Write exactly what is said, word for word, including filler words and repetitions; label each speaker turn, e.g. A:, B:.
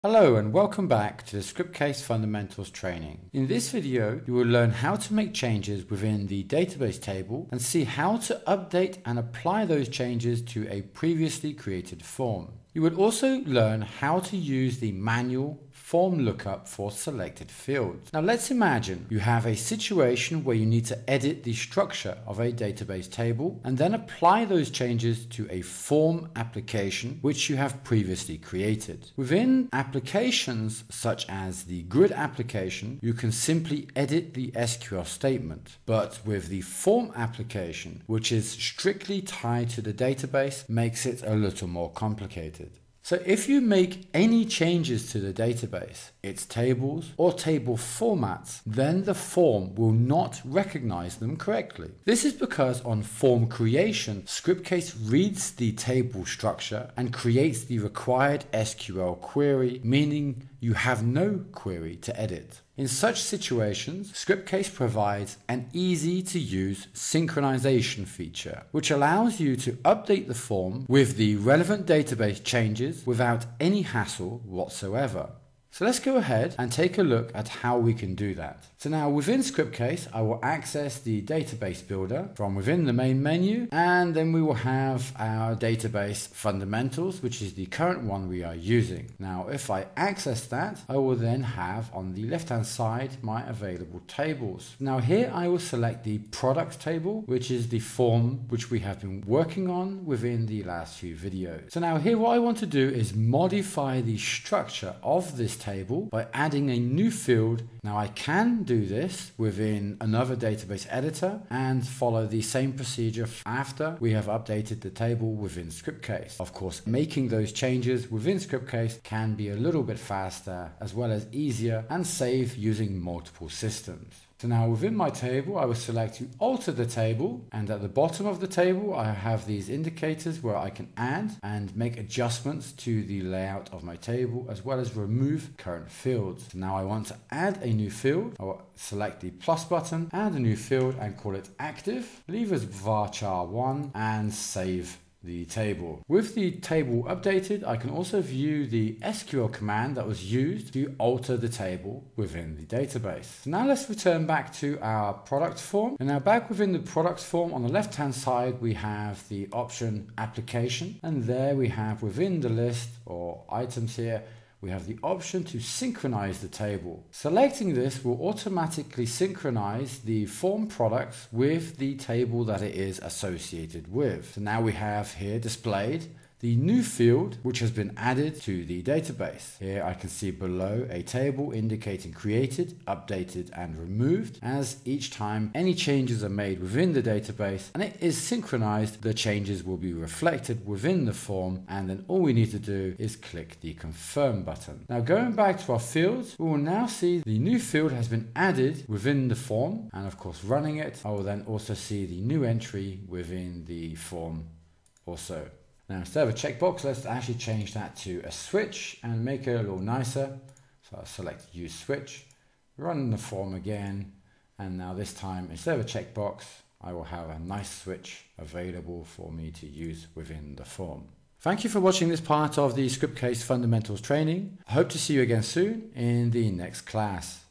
A: Hello and welcome back to the Scriptcase Fundamentals training. In this video, you will learn how to make changes within the database table and see how to update and apply those changes to a previously created form. You will also learn how to use the manual form lookup for selected fields. Now let's imagine you have a situation where you need to edit the structure of a database table and then apply those changes to a form application which you have previously created. Within applications such as the grid application, you can simply edit the S Q L statement, but with the form application, which is strictly tied to the database, makes it a little more complicated. So if you make any changes to the database, its tables or table formats, then the form will not recognize them correctly. This is because on form creation, Scriptcase reads the table structure and creates the required S Q L query, meaning you have no query to edit. In such situations, Scriptcase provides an easy-to-use synchronization feature, which allows you to update the form with the relevant database changes without any hassle whatsoever. So let's go ahead and take a look at how we can do that. So now within Scriptcase, I will access the database builder from within the main menu, and then we will have our database fundamentals, which is the current one we are using. Now, if I access that, I will then have on the left-hand side my available tables. Now here I will select the products table, which is the form which we have been working on within the last few videos. So now here what I want to do is modify the structure of this table by adding a new field. Now I can do this within another database editor and follow the same procedure after we have updated the table within Scriptcase. Of course, making those changes within Scriptcase can be a little bit faster as well as easier and save using multiple systems. So now within my table, I will select to alter the table, and at the bottom of the table, I have these indicators where I can add and make adjustments to the layout of my table, as well as remove current fields. So now I want to add a new field. I will select the plus button, add a new field and call it active, leave as varchar one and save the table. With the table updated, I can also view the S Q L command that was used to alter the table within the database. So now let's return back to our product form. And now back within the product form, on the left hand side, we have the option application. And there we have within the list or items here, we have the option to synchronize the table. Selecting this will automatically synchronize the form products with the table that it is associated with. So now we have here displayed the new field which has been added to the database. Here I can see below a table indicating created, updated and removed, as each time any changes are made within the database and it is synchronized, the changes will be reflected within the form, and then all we need to do is click the confirm button. Now going back to our fields, we will now see the new field has been added within the form, and of course running it, I will then also see the new entry within the form also. Now instead of a checkbox, let's actually change that to a switch and make it a little nicer. So I'll select use switch, run the form again, and now this time instead of a checkbox, I will have a nice switch available for me to use within the form. Thank you for watching this part of the Scriptcase Fundamentals training. I hope to see you again soon in the next class.